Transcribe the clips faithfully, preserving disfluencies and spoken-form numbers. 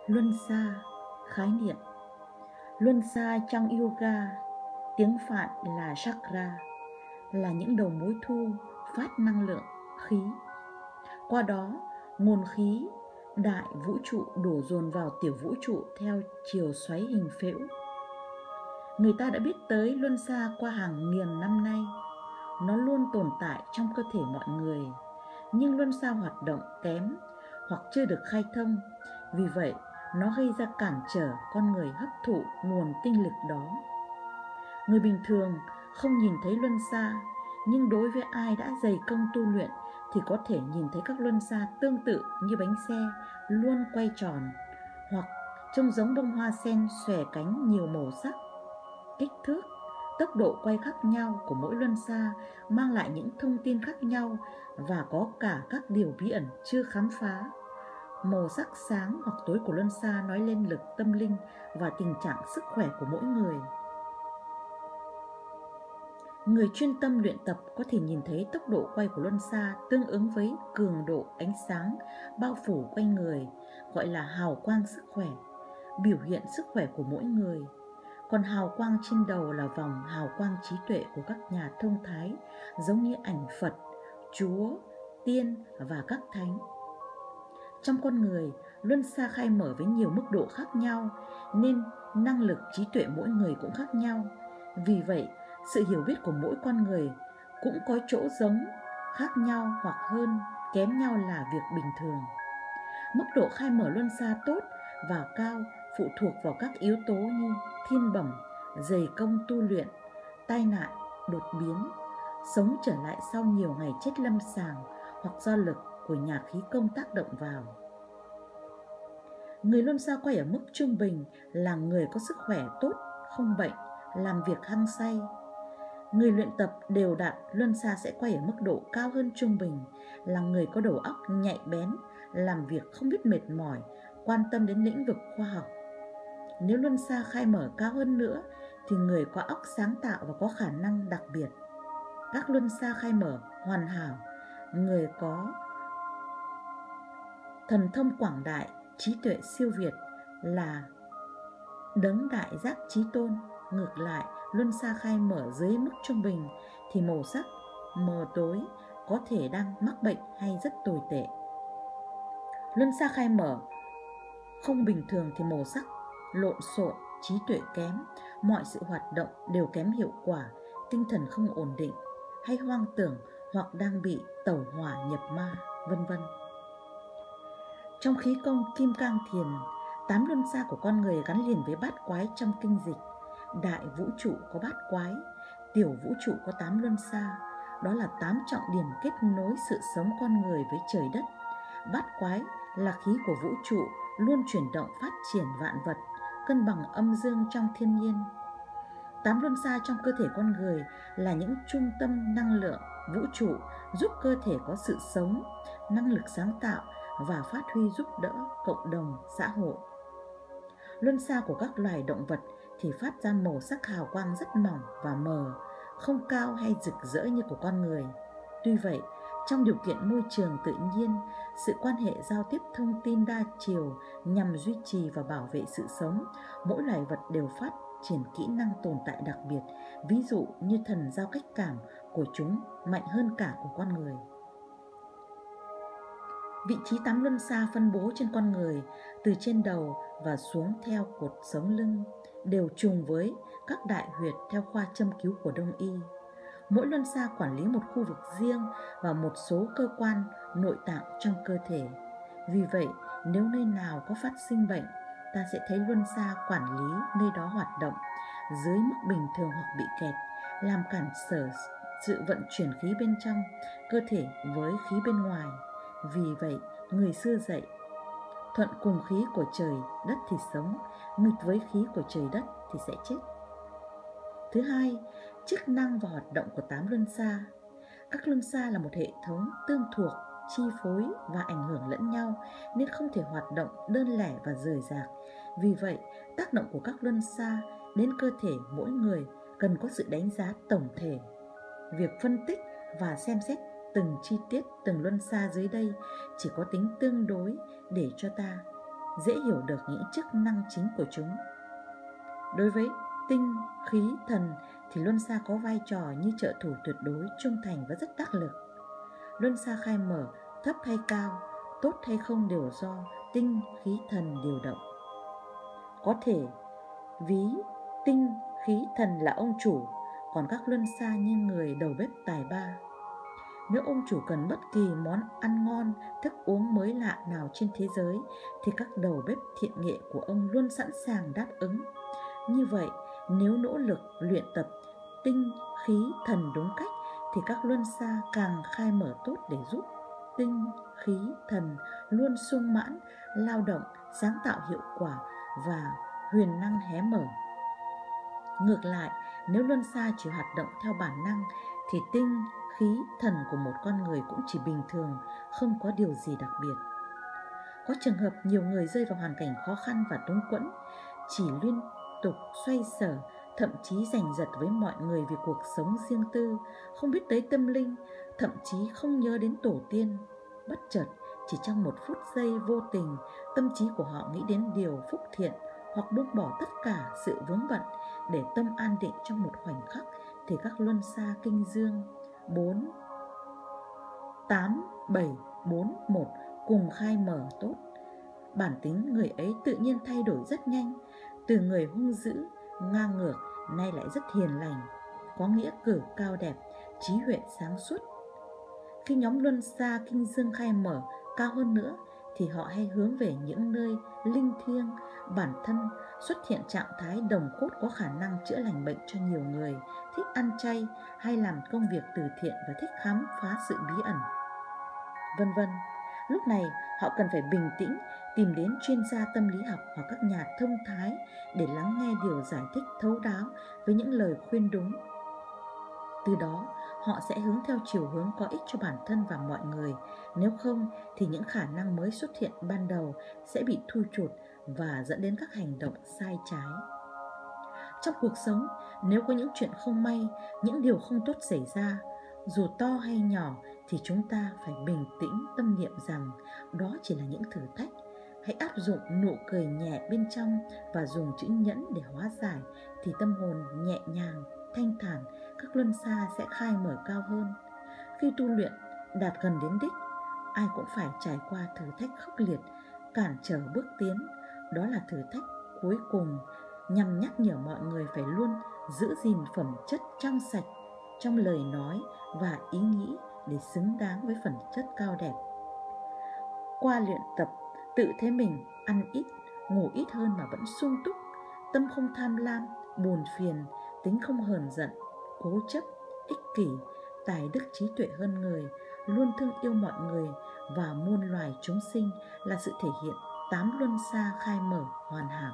Luân xa, khái niệm. Luân xa trong yoga, tiếng Phạn là chakra, là những đầu mối thu phát năng lượng khí. Qua đó, nguồn khí đại vũ trụ đổ dồn vào tiểu vũ trụ theo chiều xoáy hình phễu. Người ta đã biết tới luân xa qua hàng nghìn năm nay. Nó luôn tồn tại trong cơ thể mọi người, nhưng luân xa hoạt động kém hoặc chưa được khai thông. Vì vậy, nó gây ra cản trở con người hấp thụ nguồn tinh lực đó. Người bình thường không nhìn thấy luân xa, nhưng đối với ai đã dày công tu luyện thì có thể nhìn thấy các luân xa tương tự như bánh xe luôn quay tròn, hoặc trông giống bông hoa sen xòe cánh nhiều màu sắc. Kích thước, tốc độ quay khác nhau của mỗi luân xa mang lại những thông tin khác nhau, và có cả các điều bí ẩn chưa khám phá. Màu sắc sáng hoặc tối của luân xa nói lên lực tâm linh và tình trạng sức khỏe của mỗi người. Người chuyên tâm luyện tập có thể nhìn thấy tốc độ quay của luân xa tương ứng với cường độ ánh sáng bao phủ quanh người, gọi là hào quang sức khỏe, biểu hiện sức khỏe của mỗi người. Còn hào quang trên đầu là vòng hào quang trí tuệ của các nhà thông thái, giống như ảnh Phật, Chúa, Tiên và các thánh. Trong con người, luân xa khai mở với nhiều mức độ khác nhau, nên năng lực trí tuệ mỗi người cũng khác nhau. Vì vậy, sự hiểu biết của mỗi con người cũng có chỗ giống, khác nhau hoặc hơn, kém nhau là việc bình thường. Mức độ khai mở luân xa tốt và cao phụ thuộc vào các yếu tố như thiên bẩm, dày công tu luyện, tai nạn, đột biến, sống trở lại sau nhiều ngày chết lâm sàng, hoặc do lực của nhà khí công tác động vào. Người luân xa quay ở mức trung bình là người có sức khỏe tốt, không bệnh, làm việc hăng say. Người luyện tập đều đặn luân xa sẽ quay ở mức độ cao hơn trung bình, là người có đầu óc nhạy bén, làm việc không biết mệt mỏi, quan tâm đến lĩnh vực khoa học. Nếu luân xa khai mở cao hơn nữa thì người có óc sáng tạo và có khả năng đặc biệt. Các luân xa khai mở hoàn hảo, người có thần thông quảng đại, trí tuệ siêu việt, là đấng đại giác chí tôn. Ngược lại, luân xa khai mở dưới mức trung bình thì màu sắc mờ tối, có thể đang mắc bệnh hay rất tồi tệ. Luân xa khai mở không bình thường thì màu sắc lộn xộn, trí tuệ kém, mọi sự hoạt động đều kém hiệu quả, tinh thần không ổn định, hay hoang tưởng hoặc đang bị tẩu hỏa nhập ma, vân vân. Trong khí công Kim Cang Thiền, tám luân xa của con người gắn liền với bát quái trong kinh dịch. Đại vũ trụ có bát quái, tiểu vũ trụ có tám luân xa. Đó là tám trọng điểm kết nối sự sống con người với trời đất. Bát quái là khí của vũ trụ luôn chuyển động phát triển vạn vật, cân bằng âm dương trong thiên nhiên. Tám luân xa trong cơ thể con người là những trung tâm năng lượng vũ trụ, giúp cơ thể có sự sống, năng lực sáng tạo và phát huy giúp đỡ cộng đồng xã hội. Luân xa của các loài động vật thì phát ra màu sắc hào quang rất mỏng và mờ, không cao hay rực rỡ như của con người. Tuy vậy, trong điều kiện môi trường tự nhiên, sự quan hệ giao tiếp thông tin đa chiều nhằm duy trì và bảo vệ sự sống, mỗi loài vật đều phát triển kỹ năng tồn tại đặc biệt, ví dụ như thần giao cách cảm của chúng mạnh hơn cả của con người. Vị trí tám luân xa phân bố trên con người từ trên đầu và xuống theo cột sống lưng đều trùng với các đại huyệt theo khoa châm cứu của Đông y. Mỗi luân xa quản lý một khu vực riêng và một số cơ quan nội tạng trong cơ thể. Vì vậy, nếu nơi nào có phát sinh bệnh, ta sẽ thấy luân xa quản lý nơi đó hoạt động dưới mức bình thường hoặc bị kẹt, làm cản trở sự vận chuyển khí bên trong cơ thể với khí bên ngoài. Vì vậy, người xưa dạy, thuận cùng khí của trời đất thì sống, nghịch với khí của trời đất thì sẽ chết. Thứ hai, chức năng và hoạt động của tám luân xa. Các luân xa là một hệ thống tương thuộc, chi phối và ảnh hưởng lẫn nhau, nên không thể hoạt động đơn lẻ và rời rạc. Vì vậy, tác động của các luân xa đến cơ thể mỗi người cần có sự đánh giá tổng thể. Việc phân tích và xem xét từng chi tiết từng luân xa dưới đây chỉ có tính tương đối để cho ta dễ hiểu được những chức năng chính của chúng. Đối với tinh, khí, thần thì luân xa có vai trò như trợ thủ tuyệt đối, trung thành và rất đắc lực. Luân xa khai mở, thấp hay cao, tốt hay không đều do tinh, khí, thần điều động. Có thể ví tinh, khí, thần là ông chủ, còn các luân xa như người đầu bếp tài ba. Nếu ông chủ cần bất kỳ món ăn ngon, thức uống mới lạ nào trên thế giới thì các đầu bếp thiện nghệ của ông luôn sẵn sàng đáp ứng. Như vậy, nếu nỗ lực luyện tập tinh, khí, thần đúng cách thì các luân xa càng khai mở tốt để giúp tinh, khí, thần luôn sung mãn, lao động, sáng tạo hiệu quả và huyền năng hé mở. Ngược lại, nếu luân xa chỉ hoạt động theo bản năng thì tinh, khí, thần của một con người cũng chỉ bình thường, không có điều gì đặc biệt. Có trường hợp nhiều người rơi vào hoàn cảnh khó khăn và túng quẫn, chỉ liên tục xoay sở, thậm chí giành giật với mọi người vì cuộc sống riêng tư, không biết tới tâm linh, thậm chí không nhớ đến tổ tiên. Bất chợt, chỉ trong một phút giây vô tình, tâm trí của họ nghĩ đến điều phúc thiện hoặc buông bỏ tất cả sự vướng bận để tâm an định trong một khoảnh khắc thì các luân xa kinh dương bốn, tám, bảy, bốn, một cùng khai mở tốt. Bản tính người ấy tự nhiên thay đổi rất nhanh, từ người hung dữ, ngang ngược nay lại rất hiền lành, có nghĩa cử cao đẹp, trí huệ sáng suốt. Khi nhóm luân xa kinh dương khai mở cao hơn nữa thì họ hay hướng về những nơi linh thiêng, bản thân xuất hiện trạng thái đồng cốt có khả năng chữa lành bệnh cho nhiều người, thích ăn chay hay làm công việc từ thiện và thích khám phá sự bí ẩn, vân vân. Lúc này họ cần phải bình tĩnh, tìm đến chuyên gia tâm lý học hoặc các nhà thông thái để lắng nghe điều giải thích thấu đáo với những lời khuyên đúng. Từ đó, họ sẽ hướng theo chiều hướng có ích cho bản thân và mọi người. Nếu không thì những khả năng mới xuất hiện ban đầu sẽ bị thui chột và dẫn đến các hành động sai trái. Trong cuộc sống, nếu có những chuyện không may, những điều không tốt xảy ra, dù to hay nhỏ thì chúng ta phải bình tĩnh tâm niệm rằng đó chỉ là những thử thách. Hãy áp dụng nụ cười nhẹ bên trong và dùng chữ nhẫn để hóa giải thì tâm hồn nhẹ nhàng, thanh thản, các luân xa sẽ khai mở cao hơn. Khi tu luyện đạt gần đến đích, ai cũng phải trải qua thử thách khốc liệt, cản trở bước tiến. Đó là thử thách cuối cùng nhằm nhắc nhở mọi người phải luôn giữ gìn phẩm chất trong sạch trong lời nói và ý nghĩ để xứng đáng với phẩm chất cao đẹp. Qua luyện tập, tự thấy mình ăn ít, ngủ ít hơn mà vẫn sung túc, tâm không tham lam, buồn phiền, tính không hờn giận, cố chấp, ích kỷ, tài đức trí tuệ hơn người, luôn thương yêu mọi người và muôn loài chúng sinh là sự thể hiện tám luân xa khai mở hoàn hảo.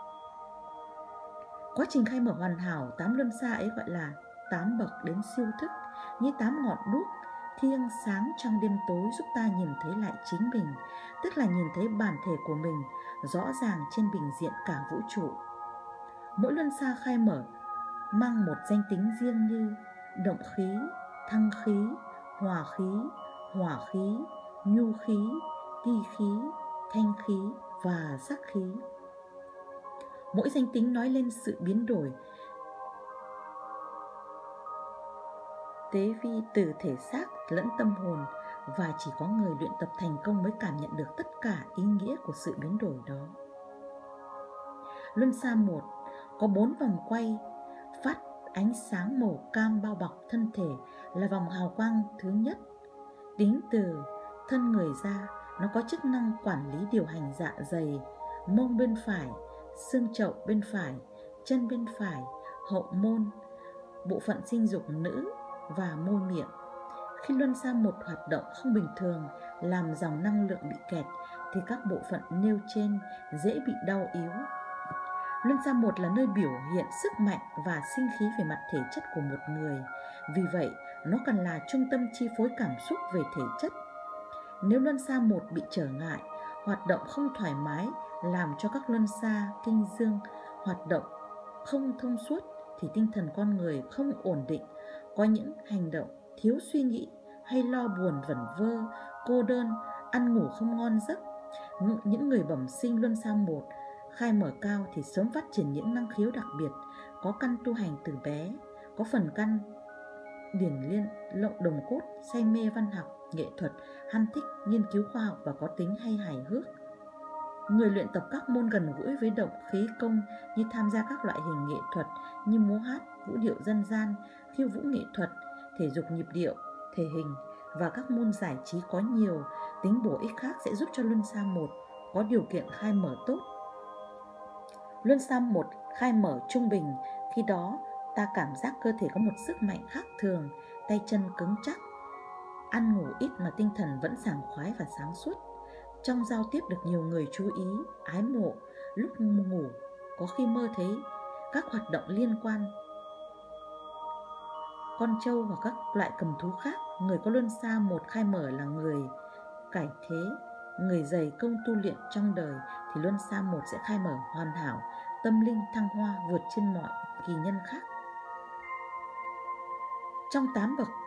Quá trình khai mở hoàn hảo tám luân xa ấy gọi là tám bậc đến siêu thức, như tám ngọn đuốc thiêng sáng trong đêm tối giúp ta nhìn thấy lại chính mình, tức là nhìn thấy bản thể của mình rõ ràng trên bình diện cả vũ trụ. Mỗi luân xa khai mở mang một danh tính riêng như động khí, thăng khí, hòa khí, hỏa khí, nhu khí, ti khí, thanh khí và sắc khí. Mỗi danh tính nói lên sự biến đổi tế vi từ thể xác lẫn tâm hồn, và chỉ có người luyện tập thành công mới cảm nhận được tất cả ý nghĩa của sự biến đổi đó. Luân xa một có bốn vòng quay phát ánh sáng màu cam bao bọc thân thể là vòng hào quang thứ nhất. Tính từ thân người ra, nó có chức năng quản lý điều hành dạ dày, mông bên phải, xương chậu bên phải, chân bên phải, hậu môn, bộ phận sinh dục nữ và môi miệng. Khi luân xa một hoạt động không bình thường, làm dòng năng lượng bị kẹt, thì các bộ phận nêu trên dễ bị đau yếu. Luân xa một là nơi biểu hiện sức mạnh và sinh khí về mặt thể chất của một người. Vì vậy, nó còn là trung tâm chi phối cảm xúc về thể chất. Nếu luân xa một bị trở ngại, hoạt động không thoải mái, làm cho các luân xa kinh dương hoạt động không thông suốt, thì tinh thần con người không ổn định, có những hành động thiếu suy nghĩ hay lo buồn vẩn vơ, cô đơn, ăn ngủ không ngon giấc, Ng- Những người bẩm sinh luân xa một khai mở cao thì sớm phát triển những năng khiếu đặc biệt, có căn tu hành từ bé, có phần căn điển liên lộng đồng cốt, say mê văn học, nghệ thuật, ham thích nghiên cứu khoa học và có tính hay hài hước. Người luyện tập các môn gần gũi với động khí công như tham gia các loại hình nghệ thuật như múa hát, vũ điệu dân gian, khiêu vũ nghệ thuật, thể dục nhịp điệu, thể hình và các môn giải trí có nhiều tính bổ ích khác sẽ giúp cho luân xa một có điều kiện khai mở tốt. Luân xa một khai mở trung bình, khi đó ta cảm giác cơ thể có một sức mạnh khác thường, tay chân cứng chắc, ăn ngủ ít mà tinh thần vẫn sảng khoái và sáng suốt. Trong giao tiếp được nhiều người chú ý, ái mộ, lúc ngủ có khi mơ thấy các hoạt động liên quan con trâu hoặc các loại cầm thú khác. Người có luân xa một khai mở là người cải thế, người dày công tu luyện trong đời thì luân xa một sẽ khai mở hoàn hảo, tâm linh thăng hoa vượt trên mọi kỳ nhân khác. Trong tám bậc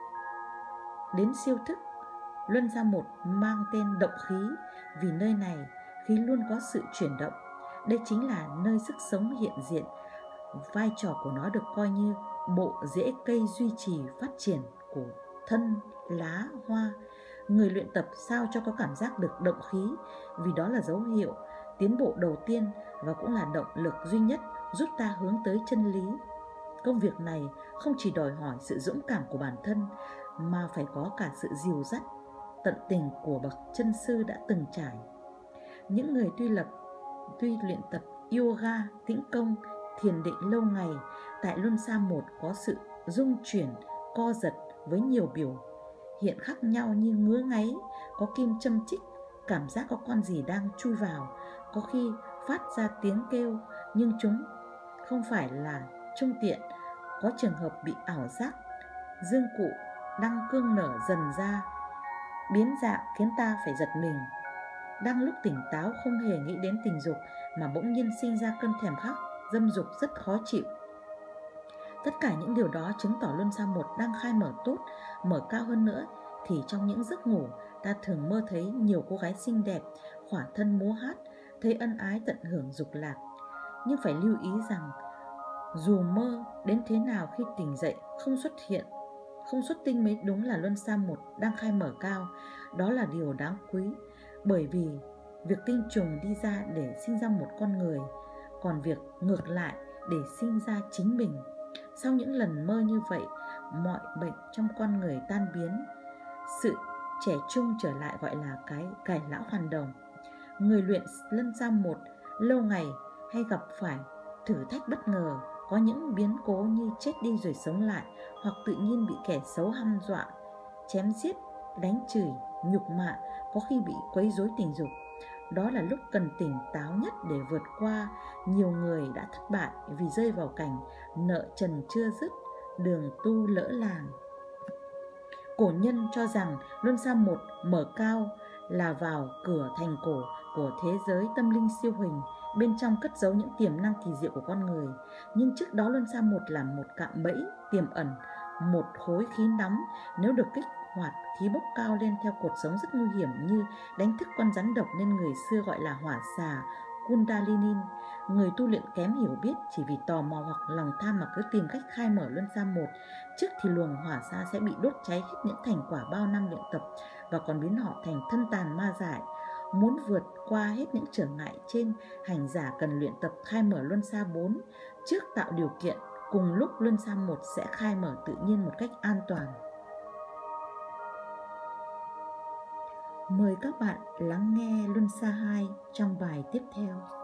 đến siêu thức, luân xa một mang tên động khí vì nơi này khí luôn có sự chuyển động. Đây chính là nơi sức sống hiện diện. Vai trò của nó được coi như bộ rễ cây duy trì phát triển của thân, lá, hoa. Người luyện tập sao cho có cảm giác được động khí, vì đó là dấu hiệu tiến bộ đầu tiên và cũng là động lực duy nhất giúp ta hướng tới chân lý. Công việc này không chỉ đòi hỏi sự dũng cảm của bản thân mà phải có cả sự dìu dắt tận tình của bậc chân sư đã từng trải. Những người tuy lập tuy luyện tập yoga, tĩnh công, thiền định lâu ngày, tại luân xa một có sự rung chuyển, co giật với nhiều biểu hiện khác nhau như ngứa ngáy, có kim châm chích, cảm giác có con gì đang chui vào, có khi phát ra tiếng kêu nhưng chúng không phải là trung tiện, có trường hợp bị ảo giác, dương cụ đang cương nở dần ra, biến dạng khiến ta phải giật mình. Đang lúc tỉnh táo không hề nghĩ đến tình dục mà bỗng nhiên sinh ra cơn thèm khát dâm dục rất khó chịu. Tất cả những điều đó chứng tỏ luân xa một đang khai mở tốt. Mở cao hơn nữa thì trong những giấc ngủ ta thường mơ thấy nhiều cô gái xinh đẹp khỏa thân múa hát, thấy ân ái tận hưởng dục lạc. Nhưng phải lưu ý rằng dù mơ đến thế nào khi tỉnh dậy không xuất hiện, không xuất tinh mới đúng là luân xa một đang khai mở cao. Đó là điều đáng quý, bởi vì việc tinh trùng đi ra để sinh ra một con người, còn việc ngược lại để sinh ra chính mình. Sau những lần mơ như vậy, mọi bệnh trong con người tan biến, sự trẻ trung trở lại, gọi là cái cải lão hoàn đồng. Người luyện luân xa một lâu ngày hay gặp phải thử thách bất ngờ, có những biến cố như chết đi rồi sống lại, hoặc tự nhiên bị kẻ xấu hăm dọa, chém giết, đánh chửi, nhục mạ, có khi bị quấy rối tình dục. Đó là lúc cần tỉnh táo nhất để vượt qua. Nhiều người đã thất bại vì rơi vào cảnh nợ trần chưa dứt, đường tu lỡ làng. Cổ nhân cho rằng luân xa một mở cao là vào cửa thành cổ của thế giới tâm linh siêu hình, bên trong cất giấu những tiềm năng kỳ diệu của con người. Nhưng trước đó luân xa một là một cạm bẫy tiềm ẩn, một khối khí nóng. Nếu được kích hoạt, khí bốc cao lên theo cột sống rất nguy hiểm, như đánh thức con rắn độc nên người xưa gọi là hỏa xà Kundalini. Người tu luyện kém hiểu biết chỉ vì tò mò hoặc lòng tham mà cứ tìm cách khai mở luân xa một, trước thì luồng hỏa xa sẽ bị đốt cháy hết những thành quả bao năm luyện tập và còn biến họ thành thân tàn ma dại. Muốn vượt qua hết những trở ngại trên, hành giả cần luyện tập khai mở luân xa bốn trước, tạo điều kiện cùng lúc luân xa một sẽ khai mở tự nhiên một cách an toàn. Mời các bạn lắng nghe luân xa hai trong bài tiếp theo.